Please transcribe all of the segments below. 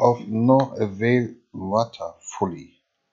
of no avail waterfully.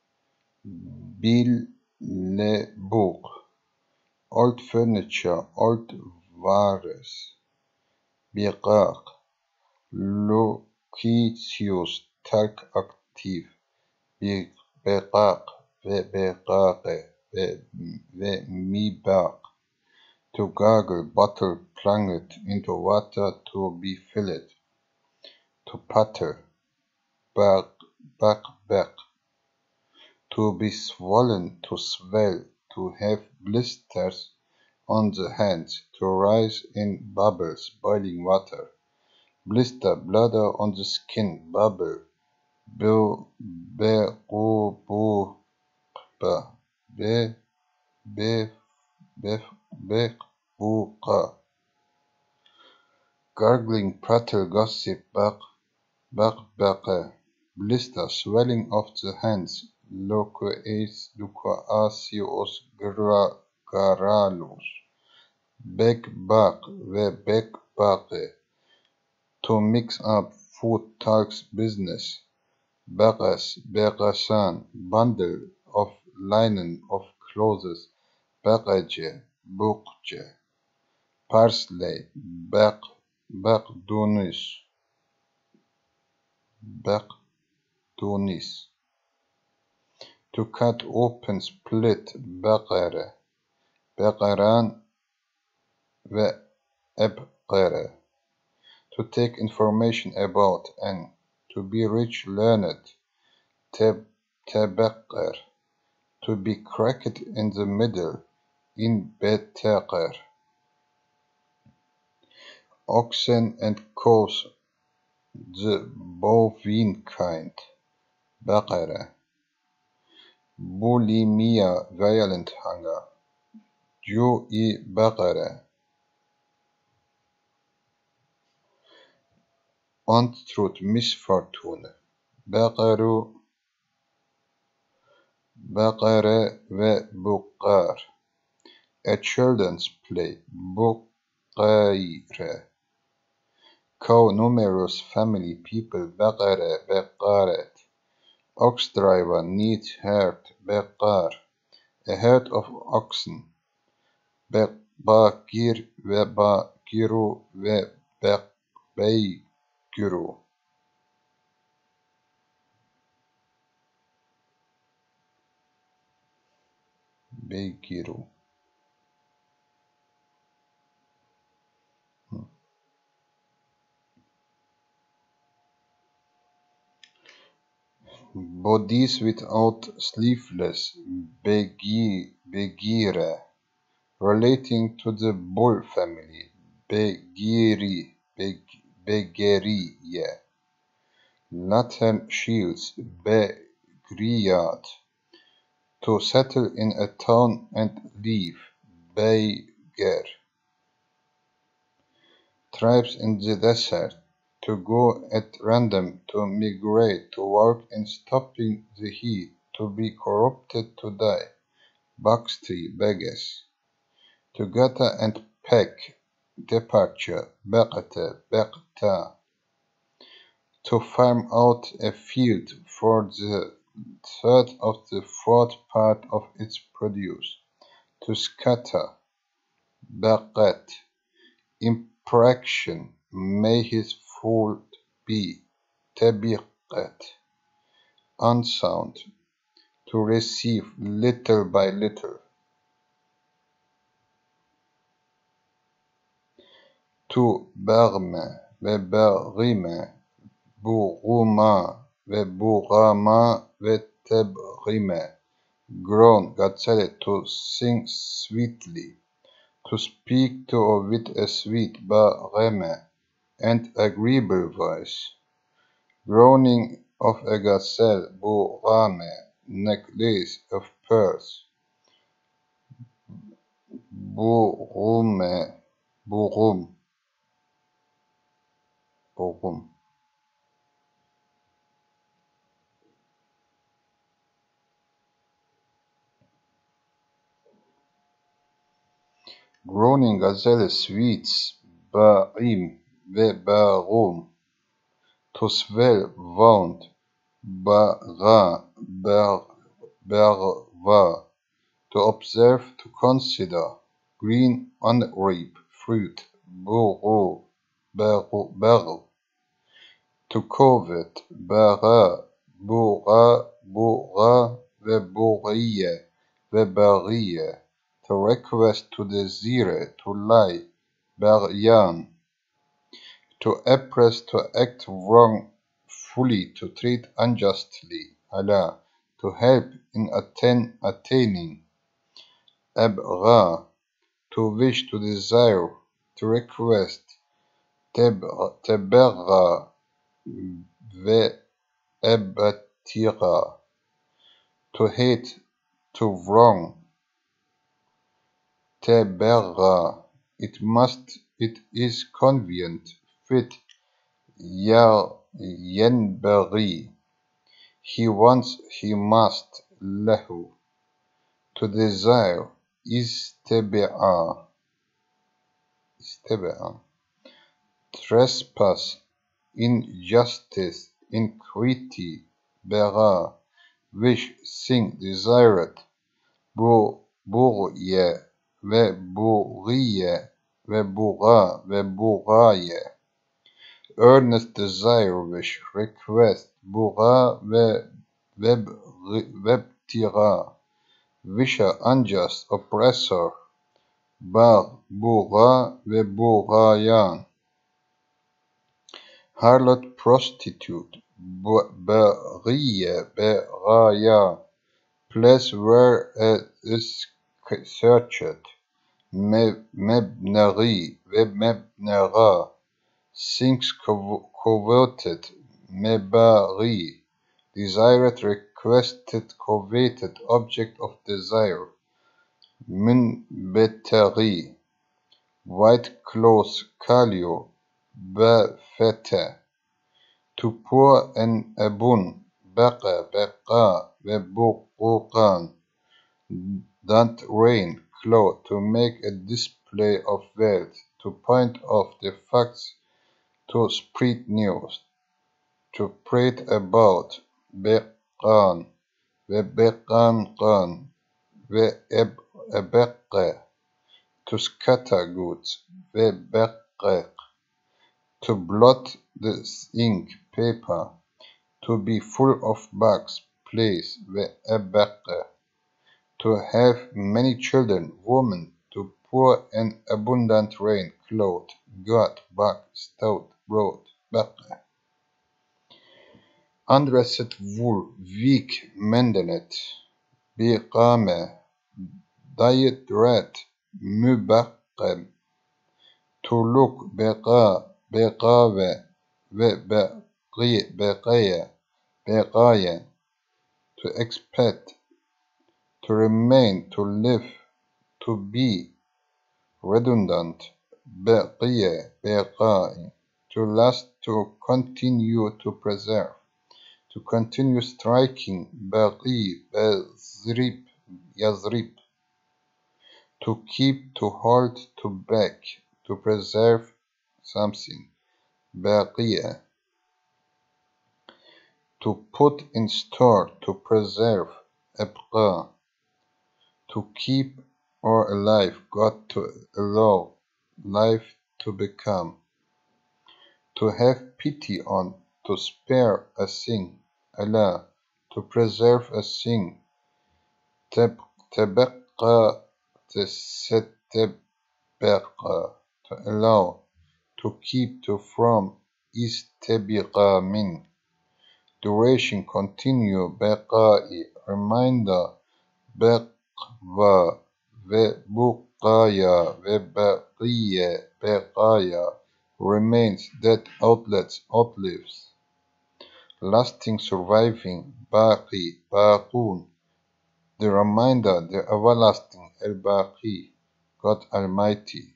Billebook, old furniture, old wares, بقاق, Lucretius, talk active, بقاق, وبقاقة, وميباق, to gargle, bottle, plunget into water to be filled, to patter, back, back, to be swollen, to swell, to have blisters on the hands, to rise in bubbles, boiling water, blister, bladder on the skin, bubble, be, be, بقبوقة, gargling, prattle, gossip, بقبقة, blister, swelling of the hands, loquacious, garrulous, bekbak ve bekbake, to mix up, food talks business, bagas, bagasan, bundle of linen of clothes, bagace, bukce, parsley, baqdunis, to cut open, split, baqara, baqaran ve abqara, to take information about and to be rich, learned, tabaqqar, to be cracked in the middle, in betaqar, oxen and cows, the bovine kind, baqara, bulimia, violent hunger, جو'i baqara, untruth, misfortune, baqaru, baqara ve buqqar, a children's play, buqqaire, cow, numerous family, people, baqara, baqarat, ox driver, neat herd, baqar, a herd of oxen, baqir ve baqiru ve baqbayqiru, beyqiru. Bodies without sleeveless, begira, relating to the bull family, begeriya, Latin shields, begriyat, to settle in a town and leave, beger, tribes in the desert, to go at random, to migrate, to work in stopping the heat, to be corrupted, to die, Baxti, beggars, to gather and pack, departure, baqata, baqta, to farm out a field for the third of the fourth part of its produce, to scatter, baqat, imprecation, may his food be, tabiqat, unsound, to receive little by little, to bagma, وباغما, بغما, وبغما, وتبغما, groan, Gazelle, to sing sweetly, to speak to or with a sweet, baghama, and agreeable voice, groaning of a gazelle, bughama, necklace of pearls, bughuma, bughum, bughum. Groaning gazelle, sweets, ba'im, ve ba'um, to swell, wound, bagha, berwa, to observe, to consider, green, unripe, fruit, buru, berl, to covet, bara, bura, ve to request, to desire, to lie, baryan, to oppress, to act wrongfully, to treat unjustly, Allah, to help in attaining, abgha, to wish, to desire, to request, تبغى وابتغى, to hate, to wrong, تبغى, it is convenient, fit, ينبغي, he wants, he must, له, to desire, استبعاء, trespass, injustice, iniquity, بغى, wish, sing, desired, بغي, وبغي, وبغاية, earnest desire, wish, request, بغى, وابتغاء, wisher, unjust, oppressor, بغى, وبغيان, harlot, prostitute, بغية, بغايا, place where it is searched, مبنغي, ومبنغا, things coveted, مباغي, desired, requested, coveted, object of desire, منبتغي, white clothes, kalio, بافته, to pour an abun, baqa, baqa, وبقوقان, don't rain, cloth, to make a display of wealth, to point out the facts, to spread news, to prate about, بقان, وبقانقان, وأبقى, to scatter goods, وبقق, to blot the ink, paper, to be full of bugs, place, وأبقى, to have many children, woman, to pour an abundant rain, cloth, god, bug, stout, broad, بقى, undressed wool, weak, mendenet, بقامة, diet rat, مبقم, to look, بقاوة, بقاية, to expect, to remain, to live, to be, redundant, بقية, بقاء, to last, to continue, to preserve, to continue striking, بقي, يضرب, to keep, to hold, to back, to preserve something, بقية, to put in store, to preserve, أبقى, to keep or alive, God, to allow, life to become, to have pity on, to spare a thing, Allah, to preserve a thing, تبقى, تستبقى, to allow, to keep, to from, استبقى من, duration, continue, بقائي, reminder, بقوى, وبقايا, وبقية, بقايا, remains, dead, outlets, outlives, lasting, surviving, باقي, باقون, the reminder, the everlasting, al-Baqi, God Almighty,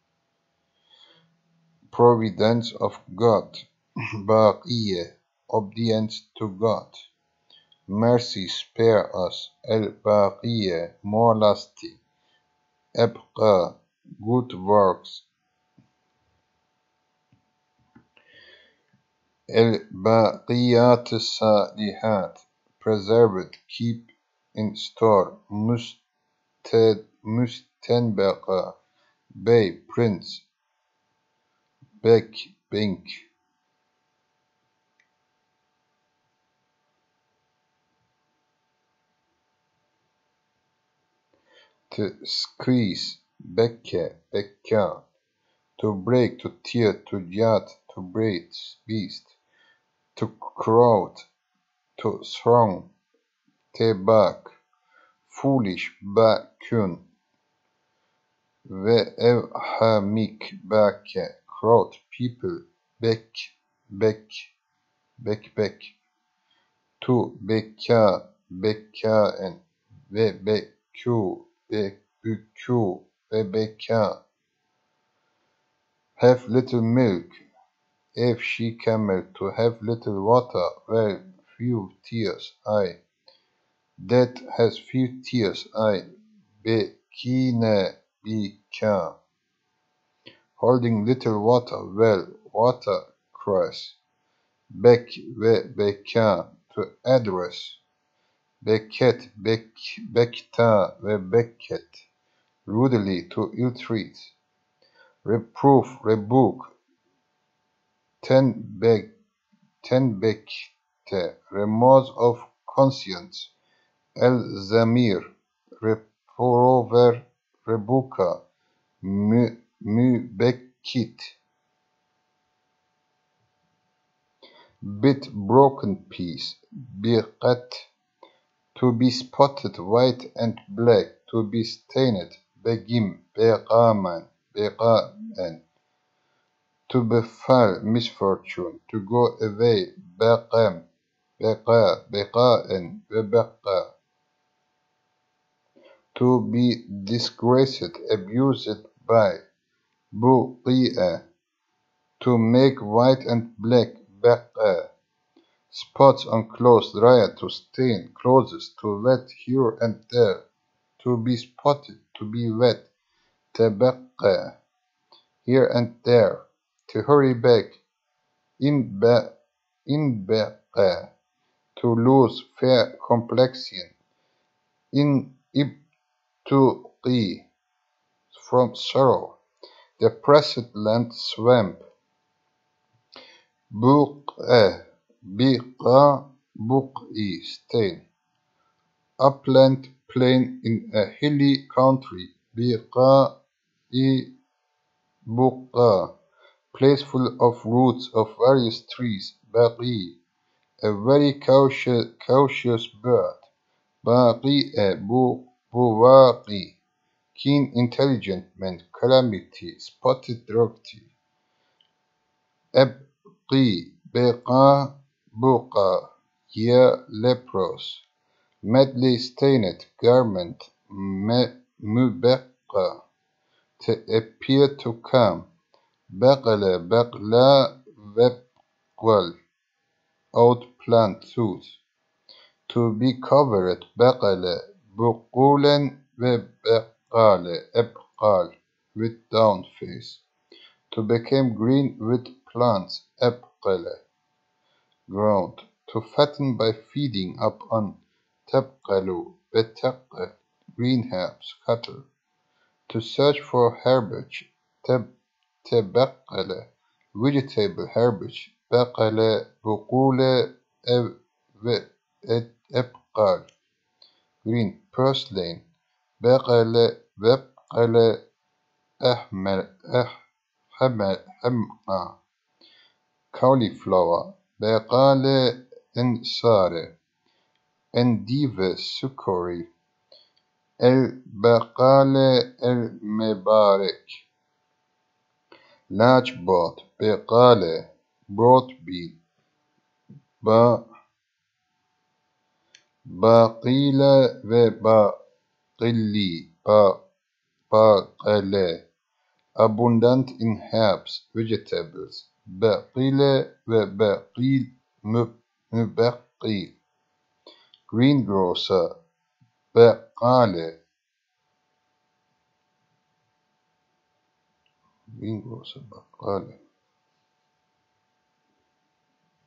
providence of God, Baqiyya, obedience to God, mercy, spare us, al-Baqiyya, more lasting, Abqa, good works, الباقيات الصالحات preserved keep in store مستنبقة bay prince back bank to squeeze bekka to break to tear to yacht to braid beast to crowd to throng tebak foolish bakun ve evhamik bake crowd people back to bekkaen ve bekku ve bekka have little milk if she camel to have little water well few tears I that has few tears I bekine bika holding little water well water cross back ve bekka to address bekta ve beket rudely to ill-treat rebuke ten bekte remorse of conscience el-zamir reprover rebuka mübekkit bit broken piece biqat to be spotted white and black to be stained begim beqaman to befall misfortune to go away beqaen ve beqa to be disgraced abused by buqi'a to make white and black beqa spots on clothes dry to stain clothes to wet here and there to be spotted to be wet تبقى here and there to hurry back in بقى to lose fair complexion in ibtuqi from sorrow the pressed land swamp buq'i stain upland plain in a hilly country biqa'i buqa place full of roots of various trees baqi a very cautious bird baqi'a buwaqi keen intelligent man calamity spotted drugty abqi beqa buqa year leprous madly stained garment mubaqqa to appear to come baqala webwell outplant tooth to be covered baqala buqulan webqala abqal with down face to become green with plants abqala ground to fatten by feeding upon tabqalu betaqal green herbs cattle to search for herbage تبقل vegetable herbage بقل بقول أبقال green purslane بقل حمقى cauliflower بقال انصاره endive سكري البقالة المبارك large boat بقالة broad bean باقيلة وباقلي باقلة abundant in herbs vegetables باقيلة وباقيل مبقيل greengrocer بقالة greengrocer بقالة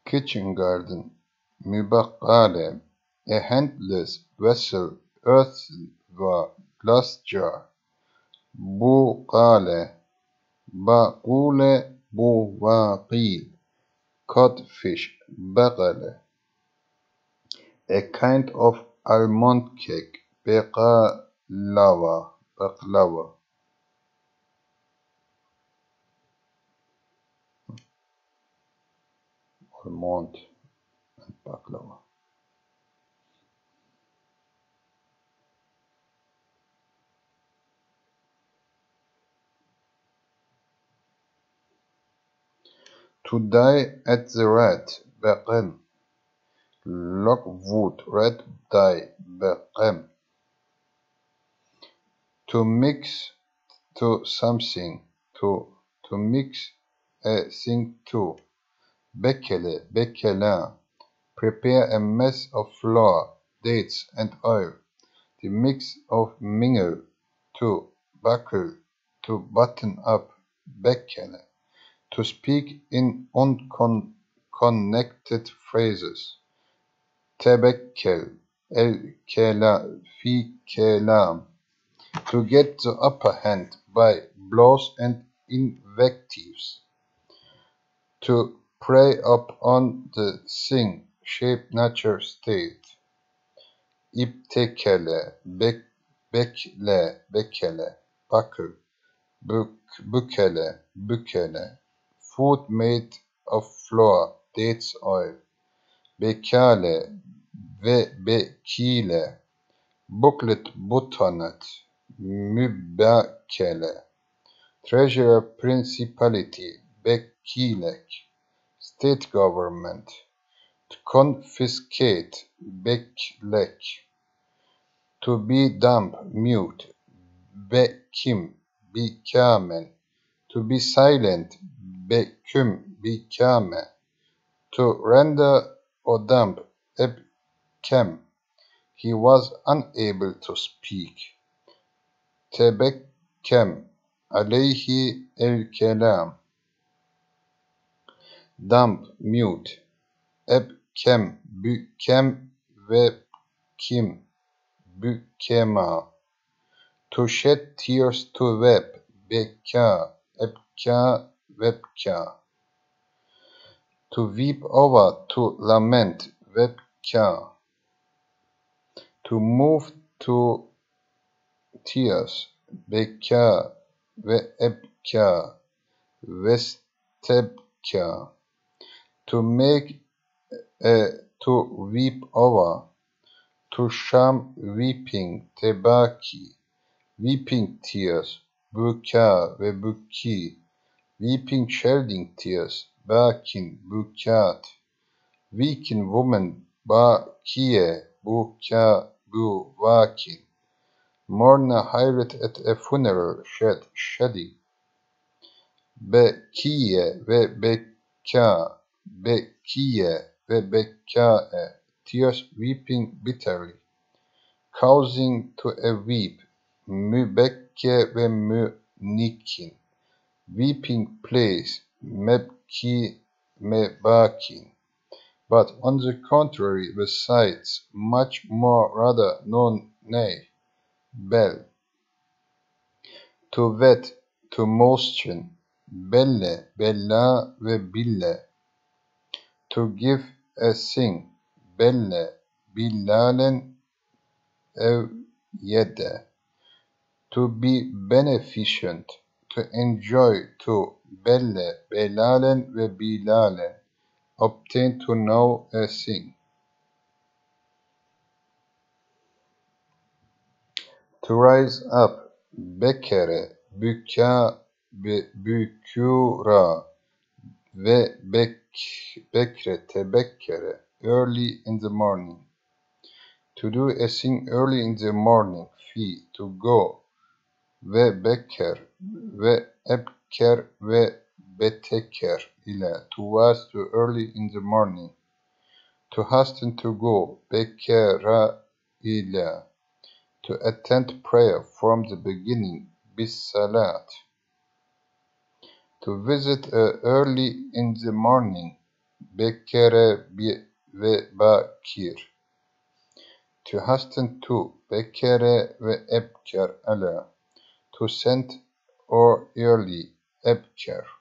kitchen garden, mübakkale, a handless vessel, earthen or glass jar, buqale, baqule, buwaqil, codfish, bagale, a kind of almond cake, baklava, almond and baklava. To dye at the red, baqem, lockwood, red dye, baqem. To mix to something, to mix a thing to. Bekele, bekela. Prepare a mess of flour, dates, and oil. The mix of mingle, to buckle, to button up. Bekele. To speak in unconnected phrases. Tebekkel, fi kelam. To get the upper hand by blows and invectives. To prey upon the thing, shape, nature, state. İptekele, bekele, buckle, bükele. Food made of flour, dates oil. Bekale ve bekile. Booklet, buttonet, mübakele. Treasurer, principality, bekilek. State government. To confiscate, beklek. To be dumb, mute, bekim, bikamen. To be silent, beküm, bikame. To render or dumb, ebkem. He was unable to speak. Tebekkem, aleyhi el kelam. Dumb, mute. Ebkem, bükem ve kim. Bükema. To shed tears to weep. Beka, ebka, webka. To weep over, to lament. Webka. To move to tears. Beka ve ebka. Vestebka. To make to weep over. To sham weeping, tebaki, weeping tears, buka ve buki, weeping shedding tears, bakin, bukat, weaken woman, bakiye, buka, bu, vakin, mourner hired at a funeral, shedding, bekiye ve beka, bekiye ve bekae, tears weeping bitterly, causing to a weep, mübekke ve münikin, weeping place, mebki, mebakin. But on the contrary, besides, much more rather known, nay, bel, to wet, to motion, belle, bella ve bille, to give a thing, belle, billalen, yede, to be beneficent, to enjoy, to belle, belalen ve bilalen, obtain to know a thing. To rise up, bekere, büka, bükura ve bekre, tebekkere, early in the morning. To do a thing early in the morning, fi, to go, ve beker, ve ebker ve beteker ile, to rise too early in the morning. To hasten to go, bekera ile, to attend prayer from the beginning, bis salat. To visit early in the morning, bekere ve bakir. To hasten to, bekere ve ebker ala. To send or early, ebker.